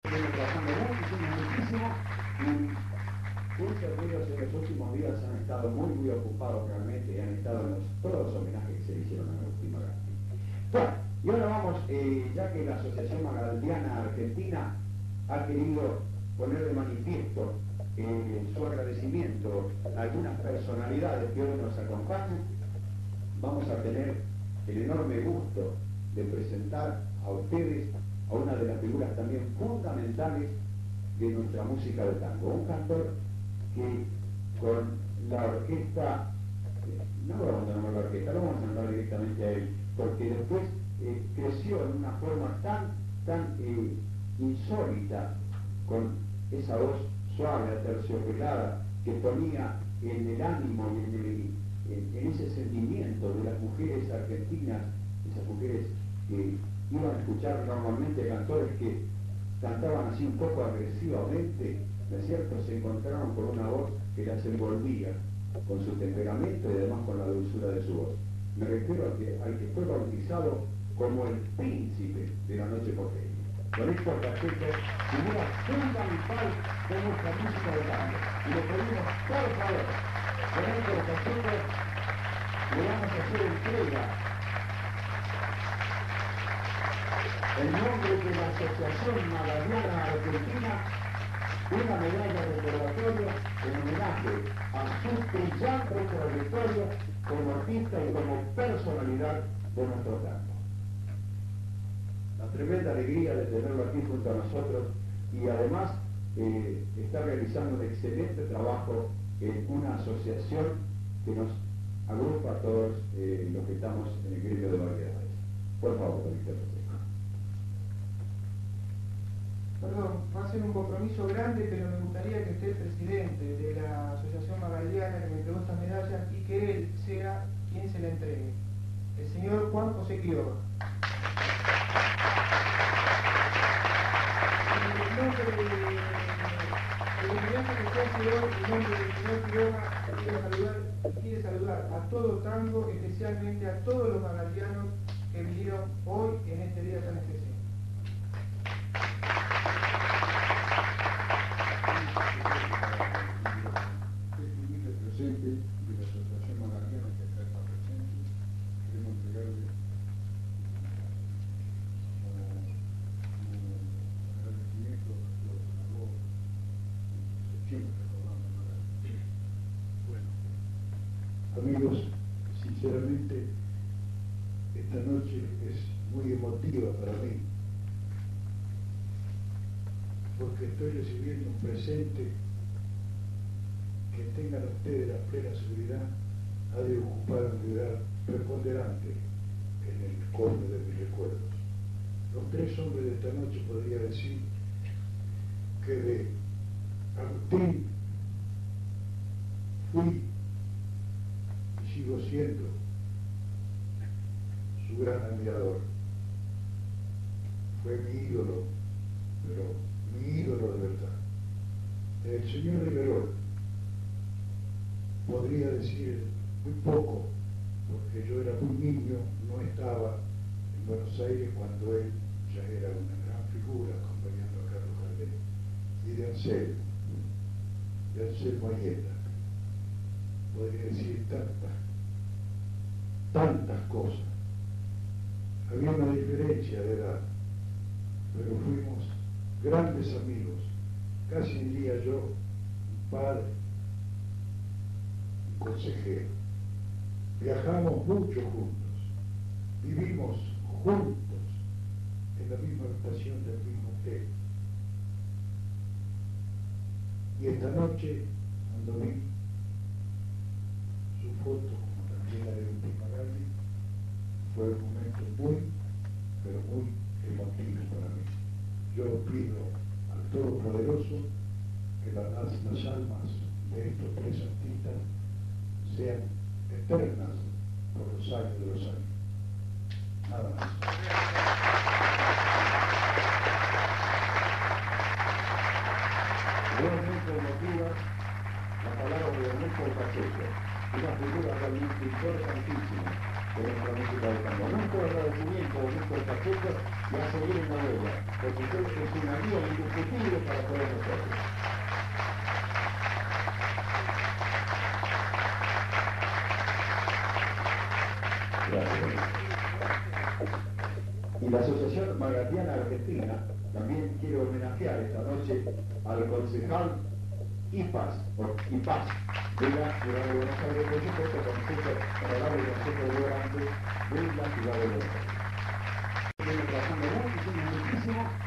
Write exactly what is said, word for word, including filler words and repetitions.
Viene trabajando muchísimo, muchísimo, y muchos de ellos en los últimos días han estado muy, muy ocupados realmente y han estado en los, todos los homenajes que se le hicieron a Agustín Magaldi. Bueno, y ahora vamos, eh, ya que la Asociación Magaldiana Argentina ha querido poner de manifiesto eh, su agradecimiento a algunas personalidades que hoy nos acompañan, vamos a tener el enorme gusto de presentar a ustedes a una de las figuras también fundamentales de nuestra música de tango, un cantor que con la orquesta, eh, no vamos a llamar la orquesta, lo vamos a llamar directamente a él, porque después eh, creció en una forma tan, tan eh, insólita, con esa voz suave, aterciopelada, que ponía en el ánimo y en, el, en, en ese sentimiento de las mujeres argentinas, esas mujeres que iban a escuchar normalmente cantores que cantaban así un poco agresivamente, ¿no es cierto? Se encontraron con una voz que las envolvía con su temperamento y además con la dulzura de su voz. Me refiero al que, al que fue bautizado como el príncipe de la noche porteña. Con Héctor Pacheco, figura fundamental de nuestra música de tango. Y le pedimos, por favor, con Héctor Pacheco le vamos a hacer entrega en nombre de la Asociación Magaldiana Argentina una medalla de recordatorio en homenaje a su brillante trayectoria como artista y como personalidad de nuestro tango. La tremenda alegría de tenerlo aquí junto a nosotros y además eh, está realizando un excelente trabajo en una asociación que nos agrupa a todos eh, los que estamos en el gremio de variedades. Por favor, Víctor. Perdón, va a ser un compromiso grande, pero me gustaría que esté el presidente de la Asociación Magaldiana que me entregó estas medallas y que él sea quien se la entregue. El señor Juan José Quiroga. En nombre de, del homenaje que se hace hoy, en nombre del señor Quiroga, quiere saludar, quiere saludar a todo tango, especialmente a todos los magaldianos que vinieron hoy en este día tan especial. Presente de la Asociación Magaldiana que acá está presente, queremos entregarle un agradecimiento a todos a vos, siempre recordando a Magaldi. Bueno, amigos, sinceramente esta noche es muy emotiva para mí, porque estoy recibiendo un presente que tengan ustedes la plena seguridad ha de ocupar un lugar preponderante en el cofre de mis recuerdos. Los tres hombres de esta noche podría decir que de Agustín fui y sigo siendo su gran admirador. Fue mi ídolo, pero mi ídolo de verdad. El señor Riverol podría decir muy poco, porque yo era muy niño, no estaba en Buenos Aires cuando él ya era una gran figura acompañando a Carlos Gardel, y de Anselmo, de Anselmo Ayeta. Podría decir tantas, tantas cosas. Había una diferencia de edad, pero fuimos grandes amigos, casi diría yo, un padre, consejero. Viajamos mucho juntos, vivimos juntos en la misma habitación del mismo hotel. Y esta noche, cuando vi su foto, como también la de Agustín Magaldi, fue un momento muy, pero muy emotivo para mí. Yo pido al Todopoderoso que las, las almas de estos tres artistas sean eternas por los años de los años. Nada más. Realmente emotiva la palabra de Ernesto Pacheco, una figura realmente importantísima de nuestra música de tango. Nuestro agradecimiento de nuestro paquete y a seguir en la huella, porque usted es un amigo indiscutible para todos nosotros. Gracias. Y la Asociación Magaldiana Argentina también quiere homenajear esta noche al concejal IPAS, o IPAS, de la Ciudad de Buenos Aires, por supuesto, Consejo Honorable Consejo Deliberante de la Ciudad de Buenos Aires. Estoy trabajando muchísimo, muchísimo